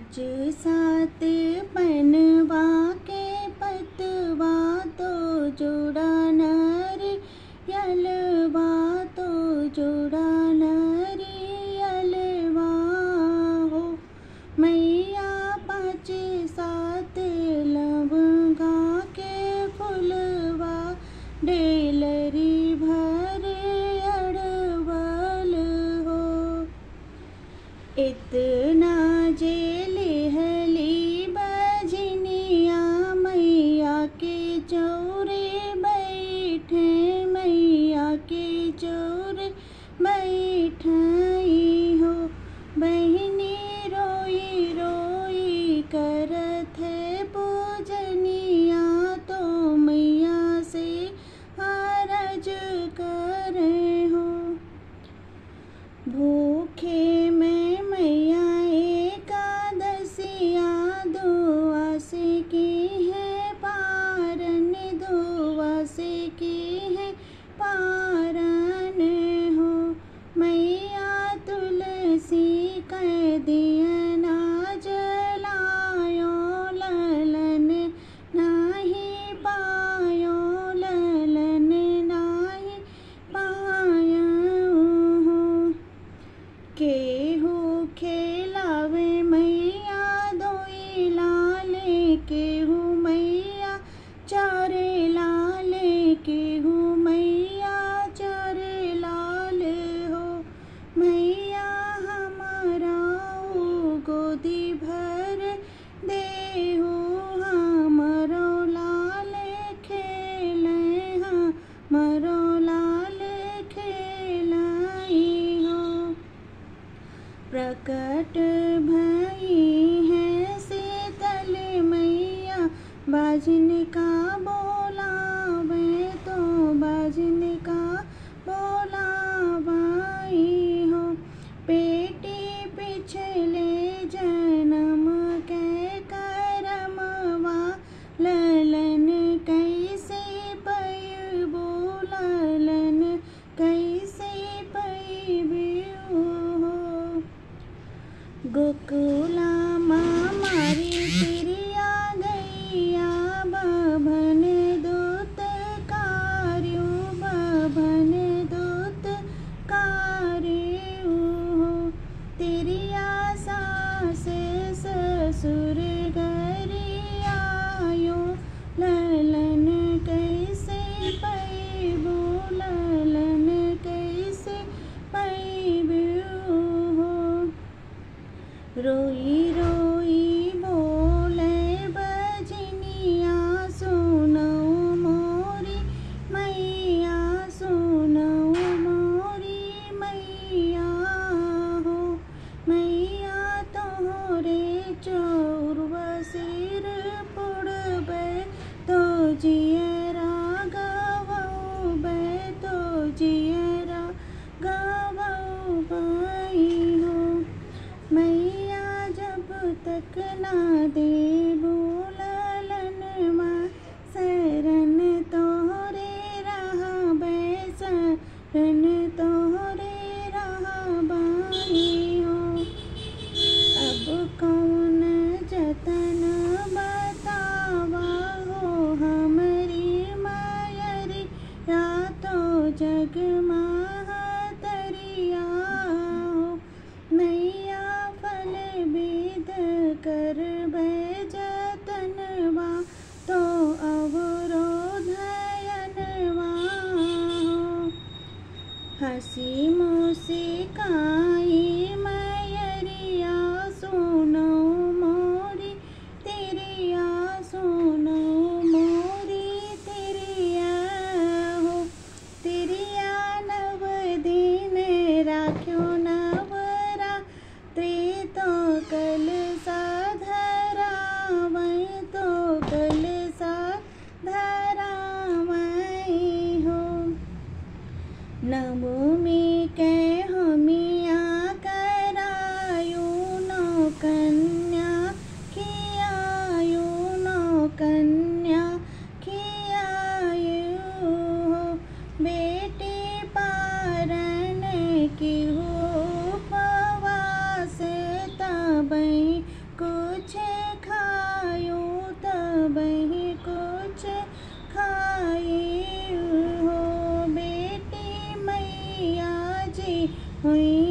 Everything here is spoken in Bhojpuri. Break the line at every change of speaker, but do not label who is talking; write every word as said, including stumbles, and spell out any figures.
पाँच सात पनवा के पतवा तो जोड़ा नरियलवा तो जोड़ा नरियलवा हो मैया। पाँच सात लवंगा के फुलवा डेलरी भर अड़वल हो। इतना जेलिहली बजनिया मैया के चौरे बैठे मैया के चौरे बैठाई हो। बहनी रोई रोई करत है पूजनिया तो मैया से अरज करे हो। भूखे में मैया एकादशिया दुआ से की है पारन दुआ से की है पारन हो। मैया तुलसी कर दियना जलायो ललन नाही पायो ललन नाही पायो हो। केहू खेलावे मैया दोई लाले केहू मैया चारे लाले केहू मैया चारे लाल हो। मैया हमारा गोदी भर देहु हमरो लाल खेले हमरो लाल खेलाई हो। प्रकट भई है शीतल मैया बाजन का बोलावे तो बाजन का बोलावाई हो। पेटी पिछले जन्म के करमवा ललन कैसे पैबो ललन कैसे पैबो हो। गोकुला मारी तिरिया गैया बभन दूत कार्यो बभन दूत कार्यो हो। तिरिया सास ससुर गरियायो ललन कैसे पैबो ललन कैसे पैबो हो। रोई रोई बोले बजनिया सुनो मोरी मैया सुनो मोरी मैया हो। मैया तोहरे चौरवा सिर पुड़बे तो जियरा गवबे तो जियरा गवबई हो। मैया जब तक ना दे ललन माँ शरण तोहरे रहबे शरण तोहरे रहबाई हो। अब कौन जतन बतावा हो हमारी मायरी या तो जग महतरिया हो। मैया फल विद कर जतनवा तो अवरोधयनवा हो। हंसी मुस्काई मैयरिया सुनो मोरी तिरिया सुनो मोरी तिरिया हो। तिरिया नव दिन राख्यो नवरा त्रि तो कल साधरावै तो कल साधरावै हो। नवमी के हमिया करायो नो कन्या खियायो नो कन्या खियायो हो। बेटी पारन की हो उपवास तबई को हुई